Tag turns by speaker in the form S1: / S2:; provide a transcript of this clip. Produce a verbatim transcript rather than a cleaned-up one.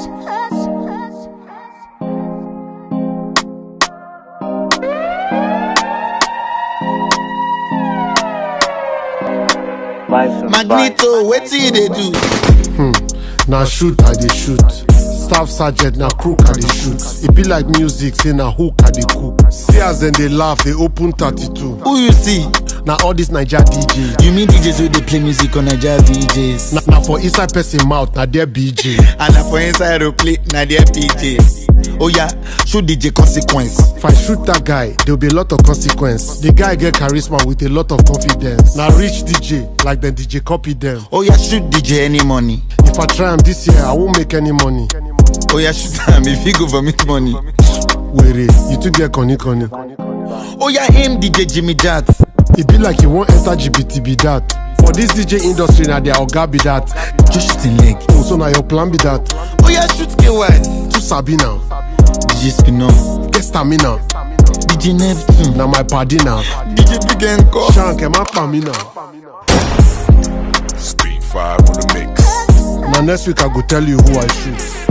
S1: Magneto, wetin they do?
S2: Hmm. Now shoot, I dey shoot. Staff sergeant, now crook, I dey shoot. It be like music, say na hook, I dey cook. See as then they laugh, they open thirty-two.
S1: Who you see?
S2: Now all these Naija D Js.
S1: You mean D Js who they play music on Naija V Js?
S2: Now na for inside person mouth, now their B J.
S1: And na for inside replay, na their P Js. Oh yeah, show D J consequence.
S2: If I shoot that guy, there'll be a lot of consequence. The guy get charisma with a lot of confidence. Now rich D J, like the D J copy them.
S1: Oh yeah, shoot D J any money.
S2: If I try him this year, I won't make any money.
S1: Oh yeah, shoot him if he go vomit money.
S2: Wait, you two get conny conny.
S1: Oh yeah, him D J Jimmy Jat.
S2: It be like you won't enter G B T be that. For this D J industry now, their oga be that.
S1: Just shooting leg.
S2: Oh, so now your plan be that.
S1: Oh yeah, shoot K Y.
S2: Two sabi now.
S1: D J Spino.
S2: Get stamina.
S1: D J Neptune.
S2: Now my party now.
S1: D J Big Enko.
S2: Shank, am I pa me now?
S3: Speed five on the mix.
S2: Now next week I go tell you who I shoot.